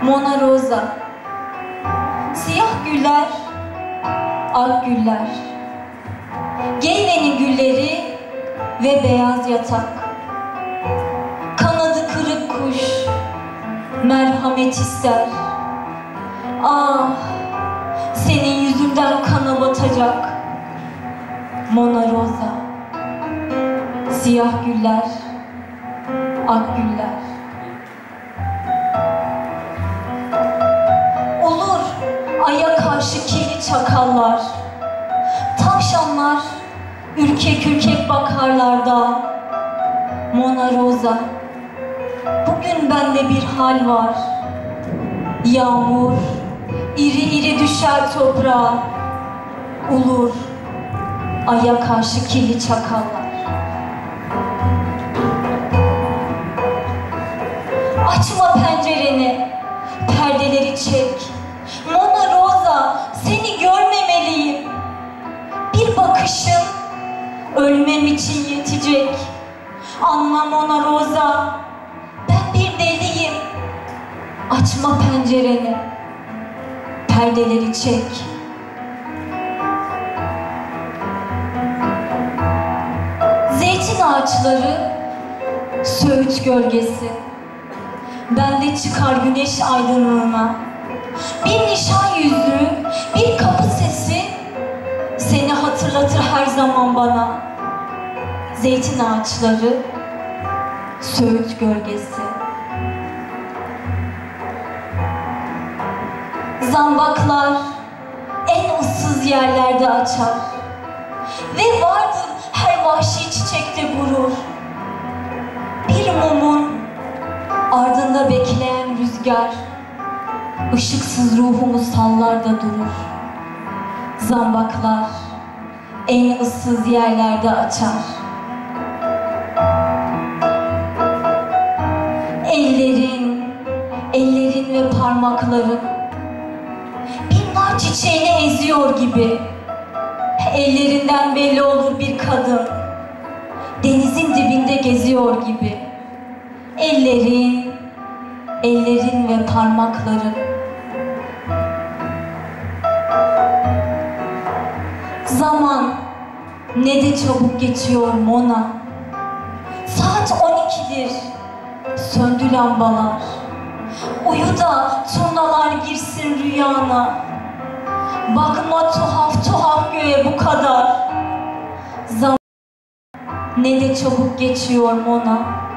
Mona Rosa. Siyah güller, ak güller. Geyvenin gülleri ve beyaz yatak. Kanadı kırık kuş, merhamet ister. Ah, senin yüzünden kana batacak. Mona Rosa. Siyah güller, ak güller. Olur aya karşı kirli çakallar, tavşanlar ürkek ürkek bakarlar da. Mona Rosa, bugün bende bir hal var. Yağmur iri iri düşer toprağa. Olur aya karşı kirli çakallar. Açma pencereni, perdeleri çek. Mona Rosa, seni görmemeliyim. Bir bakışın ölmem için yetecek. Anla Mona Rosa, ben bir deliyim. Açma pencereni, perdeleri çek. Zeytin ağaçları, söğüt gölgesi. Bende çıkar güneş aydınlığına. Bir nişan yüzüğü, bir kapı sesi seni hatırlatır her zaman bana. Zeytin ağaçları, söğüt gölgesi. Zambaklar en ıssız yerlerde açar ve vardır her vahşi çiçekte gurur. Bir mumun ardında bekleyen rüzgar, ışıksız ruhumu sallar da durur. Zambaklar en ıssız yerlerde açar. Ellerin ve parmakların bir nar çiçeğini eziyor gibi. Ellerinden belli olur bir kadın, denizin dibinde geziyor gibi. Ellerin ve parmakların. Zaman ne de çabuk geçiyor Mona. Saat 12'dir, söndü lambalar. Uyu da turnalar girsin rüyana. Bakma tuhaf tuhaf göğe bu kadar. Zaman ne de çabuk geçiyor Mona.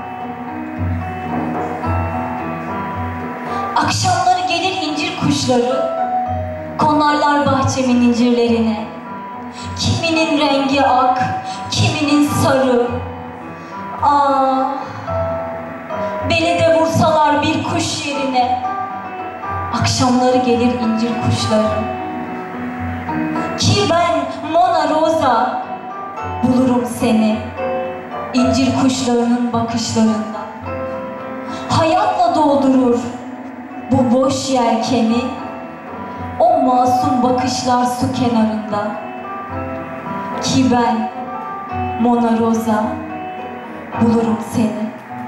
Akşamları gelir incir kuşları, konarlar bahçemin incirlerine. Kiminin rengi ak, kiminin sarı. Ah, beni de vursalar bir kuş yerine. Akşamları gelir incir kuşları. Ki ben Mona Rosa bulurum seni incir kuşlarının bakışlarında. Hayatla doldurur bu boş yelkeni o masum bakışlar su kenarında. Ki ben Mona Rosa bulurum seni.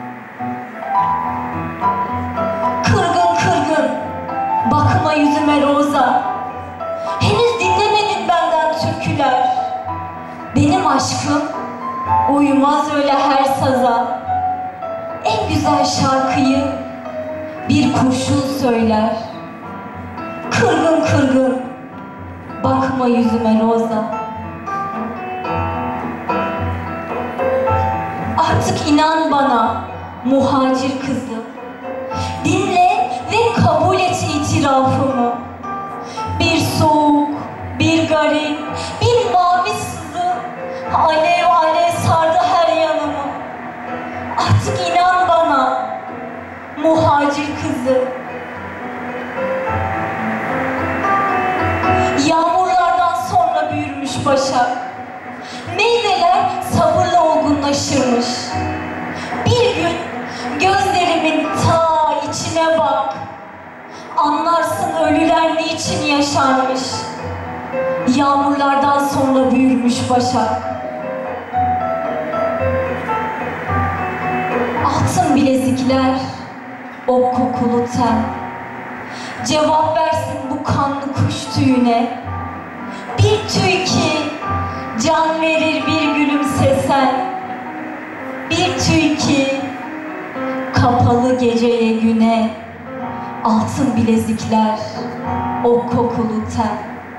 Kırgın kırgın bakma yüzüme Rosa. Henüz dinlemedin benden türküler. Benim aşkım uymaz öyle her saza. En güzel şarkıyı bir kurşun söyler. Kırgın kırgın bakma yüzüme Rosa. Artık inan bana muhacir kızım. Dinle ve kabul et itirafımı. Bir soğuk, bir garip, bir mavi sızı alev alev sardı her yanımı. Artık inan bana muhacir kızı. Yağmurlardan sonra büyürmüş başak. Meyveler sabırla olgunlaşırmış. Bir gün gözlerimin ta içine bak. Anlarsın ölüler niçin yaşarmış. Yağmurlardan sonra büyürmüş başak. Altın bilezikler, o kokulu ten. Cevap versin bu kanlı kuş tüyüne. Bir tüy ki can verir bir gülümsesen. Bir tüy ki kapalı geceye güne. Altın bilezikler, o kokulu ten.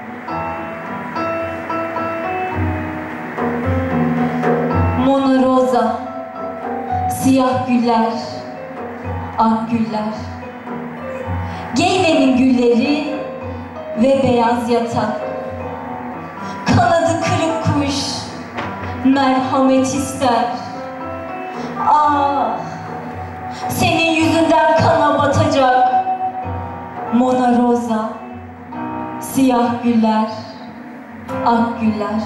Mona Rosa, siyah güller, ak güller. Geyvenin gülleri ve beyaz yatak. Kanadı kırık kuş, merhamet ister. Ah, senin yüzünden kana batacak. Mona Rosa, siyah güller, ak güller.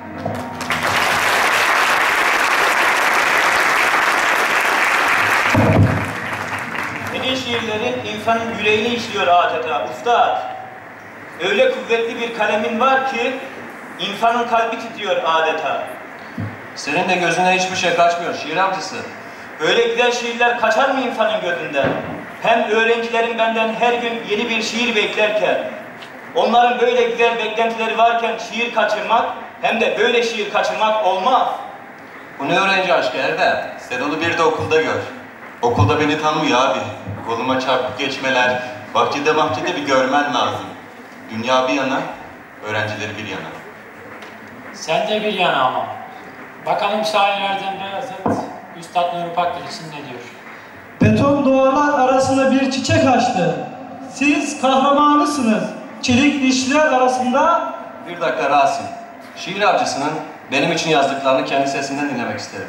Senin şiirlerin insanın yüreğini işliyor adeta ustad. Öyle kuvvetli bir kalemin var ki insanın kalbi titriyor adeta. Senin de gözüne hiçbir şey kaçmıyor şiir avcısı. Böyle güzel şiirler kaçar mı insanın gözünden? Hem öğrencilerim benden her gün yeni bir şiir beklerken, onların böyle güzel beklentileri varken şiir kaçırmak, hem de böyle şiir kaçırmak olmaz. Bu ne öğrenci aşkı Erdem? Sen onu bir de okulda gör. Okulda beni tanımıyor abi. Koluma çarpıp geçmeler, bahçede bir görmen lazım. Dünya bir yana, öğrencileri bir yana. Sen de bir yana ama. Bakalım şairlerden Beyazıt, Üstad Nuri Pakdil için ne diyor? Beton duvarlar arasında bir çiçek açtı. Siz kahramanısınız. Çelik dişler arasında... Bir dakika Rasim. Şiir avcısının benim için yazdıklarını kendi sesinden dinlemek isterim.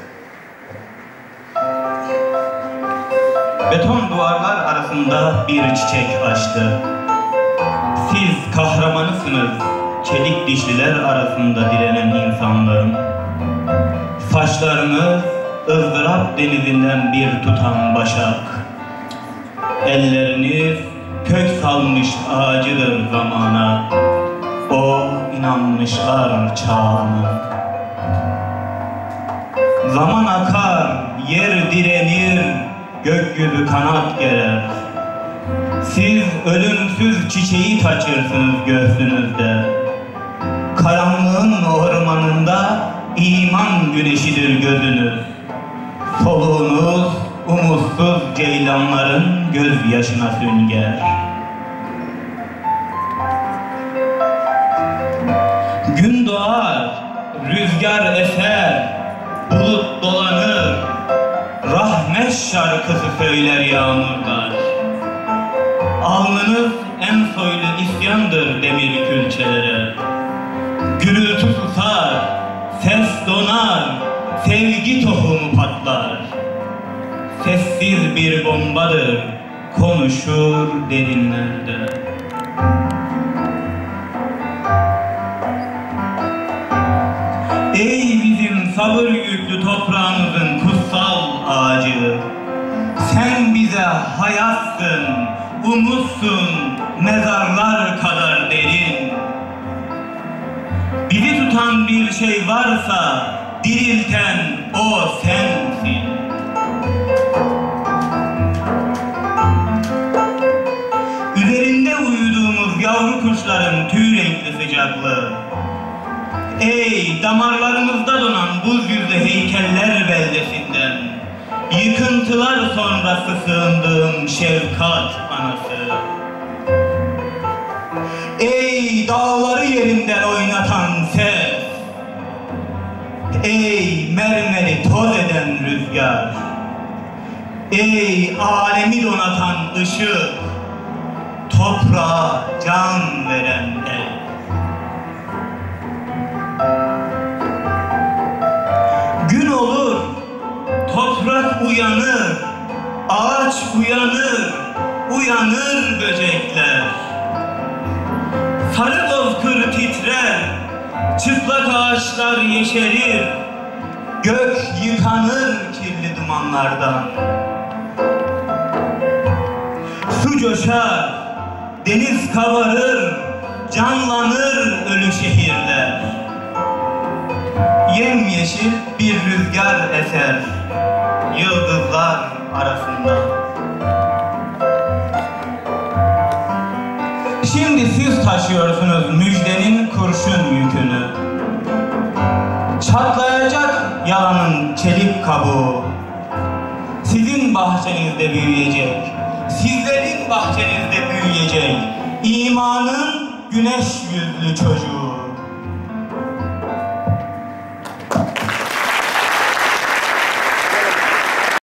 Beton duvarlar arasında bir çiçek açtı. Siz kahramanısınız. Çelik dişliler arasında direnen insanlığın. Saçlarınız ızdırap denizinden bir tutan başak. Elleriniz kök salmış ağacıdır zamana. O inanmışlar çağına. Zaman akar, yer direnir, gökyüzü kanat gerer. Siz ölümsüz çiçeği taşırsınız göğsünüzde. Karanlığın ormanında iman güneşidir gözünüz. Soluğunuz umutsuz ceylanların gözyaşına sünger. Gün doğar, rüzgar eser, bulut dolanır, rahmet şarkısı söyler yağmurlar. Alnınız en soylu isyandır demir külçelere. Gürültü susar, ses donar, sevgi tohumu patlar. Sessiz bir bombadır, konuşur derinlerde. Ey bizim sabır yüklü toprağımızın kutsal ağacı, sen bize hayatsın, umutsun, mezarlar kadar derin. Bizi tutan bir şey varsa, dirilten o sensin. Üzerinde uyuduğumuz yavru kuşların tüy renkli sıcaklığı. Ey damarlarımızda donan buz yüzlü heykeller beldesinden, yıkıntılar sonrası sığındığım şefkat anası. Ey dağları yerinden oynatan ses, ey mermeri toz eden rüzgar, ey alemi donatan ışık, toprağa can veren el. Gün olur, toprak uyanır, ağaç uyanır, uyanır böcekler. Sarı bozkır titrer, çıplak ağaçlar yeşerir, gök yıkanır kirli dumanlardan. Su coşar, deniz kabarır, canlanır ölü şehirler. Yemyeşil bir rüzgar eser, yıldızlar arasında. Şimdi siz taşıyorsunuz müjdenin kurşun yükünü. Çatlayacak yalanın çelik kabuğu. Sizin bahçenizde büyüyecek, sizlerin bahçenizde büyüyecek imanın güneş yüzlü çocuğu.